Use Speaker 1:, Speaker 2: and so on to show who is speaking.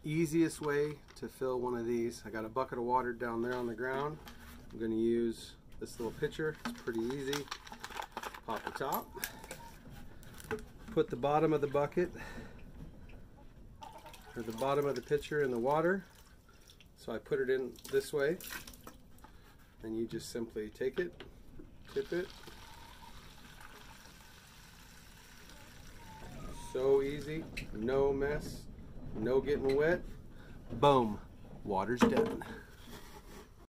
Speaker 1: easiest way to fill one of these. I got a bucket of water down there on the ground. I'm going to use this little pitcher. It's pretty easy. Pop the top. Put the bottom of the bucket or the bottom of the pitcher in the water. So I put it in this way. And you just simply take it, tip it. So easy, no mess, no getting wet. Boom, water's done.